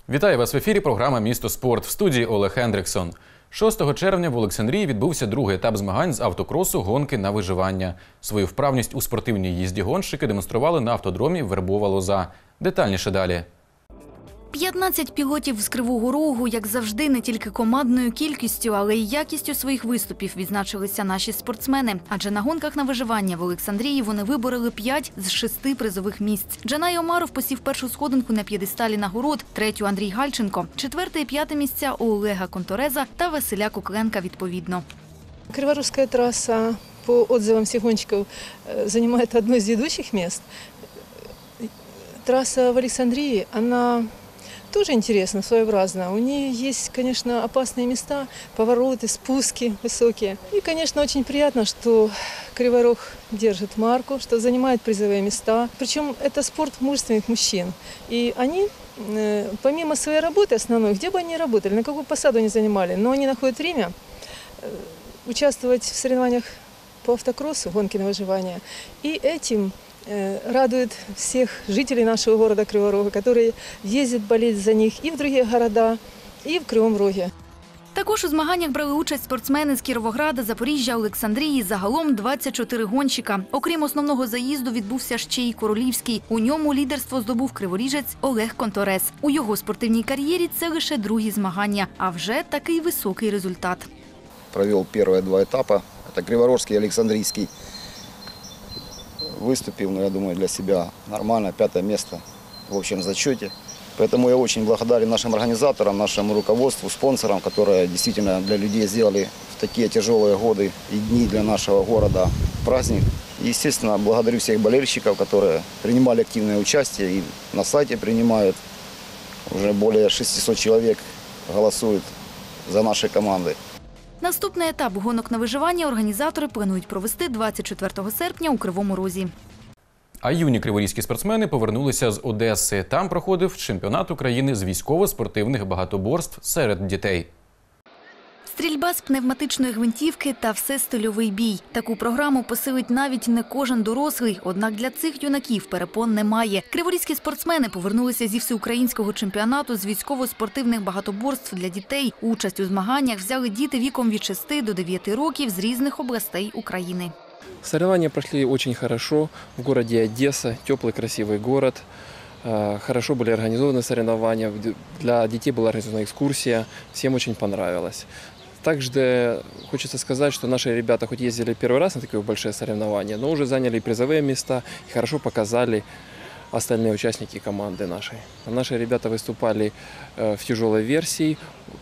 Вітаю вас в ефірі програма «Місто спорт». В студії Олег Хендриксон. 6 червня в Олександрії відбувся другий етап змагань з автокросу «Гонки на виживання». Свою вправність у спортивній їзді гонщики демонстрували на автодромі Вербова Лоза. Детальніше далі. 15 пілотів з Кривого Рогу, як завжди, не тільки командною кількістю, але й якістю своїх виступів відзначилися наші спортсмени. Адже на гонках на виживання в Олександрії вони вибороли 5 з 6 призових місць. Джанай Омаров посів першу сходинку на п'єдесталі нагород, третю – Андрій Гальченко, четверте і п'яте місця у Олега Контореза та Василя Кукленка відповідно. Криворожская трасса, по отзывам всех гонщиков, занимает одно из ведущих мест. Трасса в Александрии, она тоже интересна, своеобразна. У нее есть, конечно, опасные места, повороты, спуски высокие. И, конечно, очень приятно, что Криворог держит марку, что занимает призовые места. Причем это спорт мужественных мужчин. И они, помимо своей работы основной, где бы они ни работали, на какую посаду они занимали, но они находят время участвовать в соревнованиях по автокроссу, гонки на выживание. И этим радует всех жителей нашего города Кривого Рога, которые ездят болеть за них и в другие города, и в Кривом Роге. Також у змаганнях брали участь спортсмени з Кіровограда, Запоріжжя, Олександрії. Загалом 24 гонщика. Окрім основного заїзду відбувся ще й Королівський. У ньому лідерство здобув криворіжець Олег Конторез. У його спортивній кар'єрі це лише другі змагання, а вже такий високий результат. Провел первые 2 этапа. Это Криворожский и Александрийский. Выступил, я думаю, для себя нормально, 5-е место в общем зачете. Поэтому я очень благодарен нашим организаторам, нашему руководству, спонсорам, которые действительно для людей сделали в такие тяжелые годы и дни для нашего города праздник. И, естественно, благодарю всех болельщиков, которые принимали активное участие и на сайте принимают. Уже более 600 человек голосуют за наши команды. Наступний етап гонок на виживання організатори планують провести 24 серпня у Кривому Розі. А юні криворізькі спортсмени повернулися з Одеси. Там проходив чемпіонат України з військово-спортивних багатоборств серед дітей. Стрільба з пневматичної гвинтівки та все-стильовий бій. Таку програму посилить навіть не кожен дорослий, однак для цих юнаків перепон немає. Криворізькі спортсмени повернулися зі всеукраїнського чемпіонату з військово-спортивних багатоборств для дітей. Участь у змаганнях взяли діти віком від 6 до 9 років з різних областей України. Соревнования прошли очень хорошо в городе Одесса, теплый красивый город. Хорошо были организованы соревнования, для детей была организована экскурсия, всем очень понравилось. Также хочется сказать, что наши ребята хоть ездили первый раз на такие большие соревнования, но уже заняли призовые места и хорошо показали остальные участники команды нашей. Наши ребята выступали в тяжелой версии,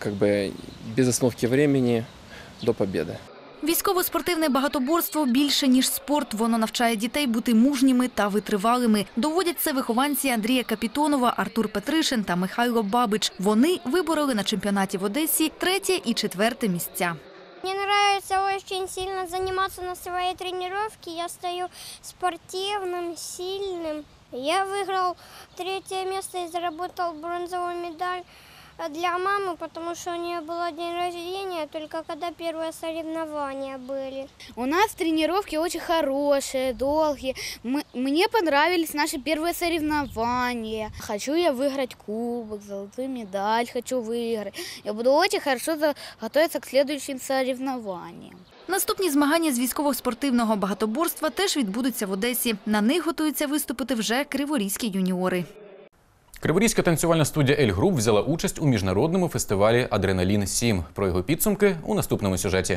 без остановки времени до победы. Військово-спортивне багатоборство більше, ніж спорт. Воно навчає дітей бути мужніми та витривалими. Доводять це вихованці Андрія Капітонова, Артур Петришин та Михайло Бабич. Вони вибороли на чемпіонаті в Одесі 3-є і 4-те місця. Мне нравится очень сильно заниматься на своей тренировке. Я стою спортивным, сильным. Я выиграл 3-е место и заработал бронзовую медаль для мамы, потому что у нее был день рождения, только когда первые соревнования были. У нас тренировки очень хорошие, долгие. Мне понравились наши первые соревнования. Хочу я выиграть кубок, золотую медаль хочу выиграть. Я буду очень хорошо готовиться к следующим соревнованиям. Наступні змагання з військово-спортивного багатоборства теж відбудуться в Одесі. На них готуються виступити вже криворізькі юніори. Криворізька танцювальна студія «Ель Груп» взяла участь у міжнародному фестивалі «Адреналін-7». Про його підсумки у наступному сюжеті.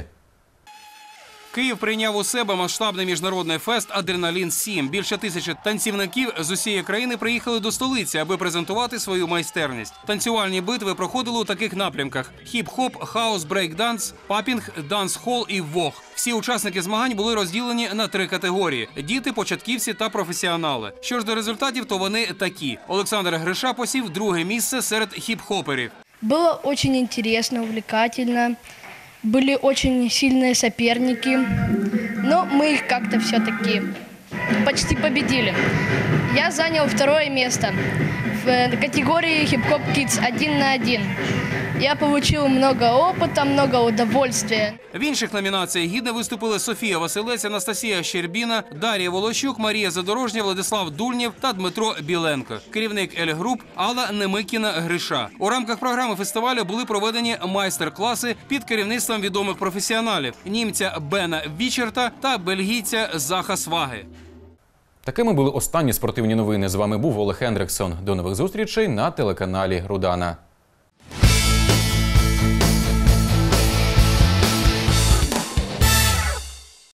Київ прийняв у себе масштабний міжнародний фест «Адреналін-7». Більше 1000 танцівників з усієї країни приїхали до столиці, аби презентувати свою майстерність. Танцювальні битви проходили у таких напрямках – хіп-хоп, хаус, брейк-данс, папінг, данс-хол і вог. Всі учасники змагань були розділені на 3 категорії – діти, початківці та професіонали. Що ж до результатів, то вони такі. Олександр Гриша посів 2-е місце серед хіп-хоперів. Було дуже цікаво, увлекательно. Были очень сильные соперники, но мы их как-то все-таки почти победили. Я занял 2-е место. в категории хип-хоп Kids 1 на 1. Я получил много опыта, много удовольствия. В інших номінаціях гідно виступили Софія Василець, Анастасія Щербіна, Дар'я Волощук, Марія Задорожня, Владислав Дульнєв та Дмитро Біленко. Керівник Ель-Груп Алла Немикіна-Гриша. У рамках програми фестивалю були проведені майстер-класи під керівництвом відомих професіоналів – німця Бена Вічерта та бельгійця Заха Сваги. Такими були останні спортивні новини. З вами був Олег Хендриксон. До нових зустрічей на телеканалі «Рудана».